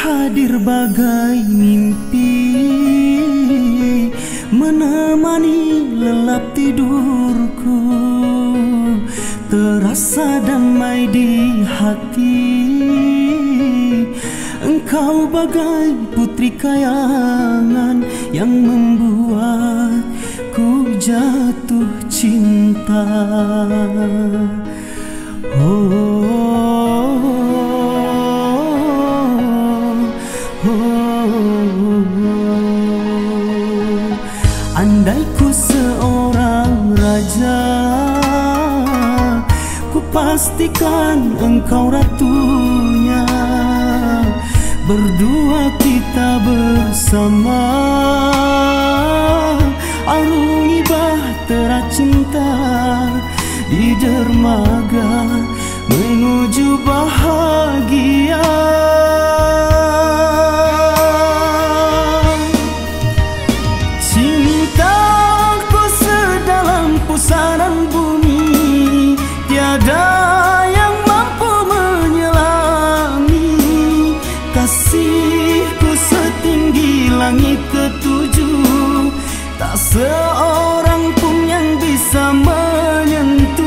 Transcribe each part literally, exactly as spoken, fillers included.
hadir bagai mimpi, menemani lelap tidurku. Terasa damai di hati, engkau bagai putri kayangan yang membuatku jatuh cinta. Oh, oh, oh. Andai ku seorang raja, ku pastikan engkau ratunya. Berdua kita bersama, arungi bahtera cinta di dermaga menuju bahagia. Cintaku sedalam pusaran bumi, tiada yang mampu menyelami. Kasihku setinggi langit ketujuh, tak seorang pun yang bisa menyentuh.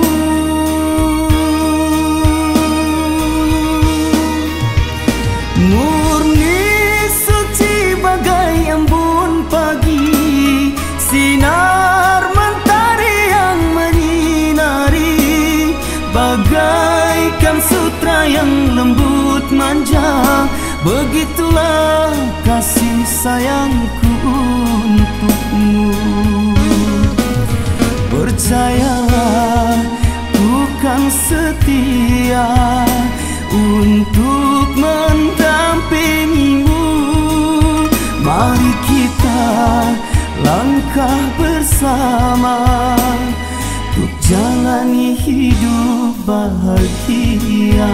Murni suci bagai embun pagi, sinar mentari yang menyinari, bagaikan sutra yang lembut manja. Begitulah kasih sayangku untukmu. Percayalah, ku kan setia untuk mendampingimu. Mari kita langkah bersama untuk jalani hidup bahagia.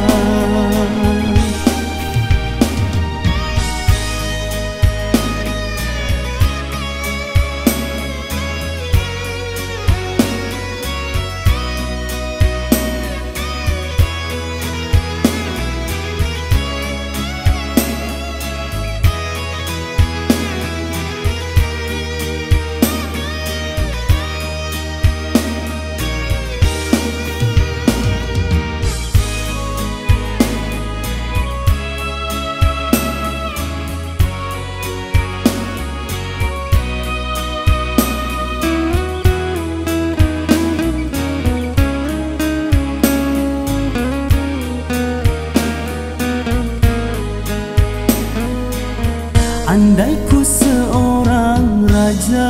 Andai ku seorang raja,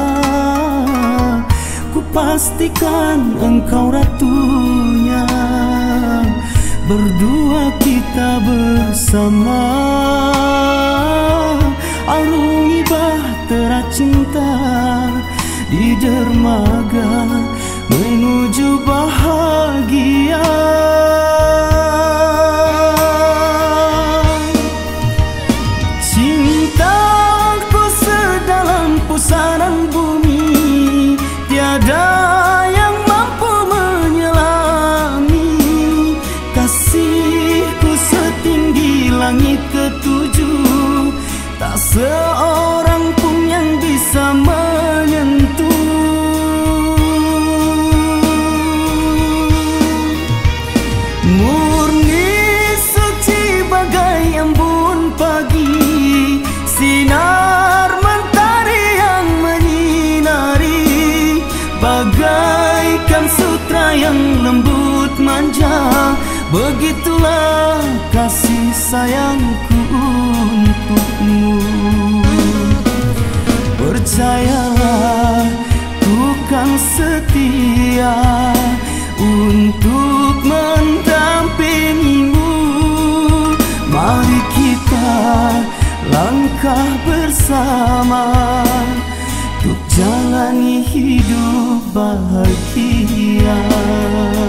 ku pastikan engkau ratunya. Berdua kita bersama, arungi bahtera cinta di dermaga menuju bahagia. Cintaku sedalam pusaran bumi, tiada yang mampu menyelami. Kasihku setinggi langit ketujuh, tak seorang pun yang bisa menyentuh. Murni suci bagai embun pagi, sinar mentari yang menyinari, bagaikan sutra yang lembut manja. Begitulah kasih sayangku untukmu. Percayalah, ku kan setia untuk mendampingimu. Mari kita langkah bersama untuk jalani hidup bahagia.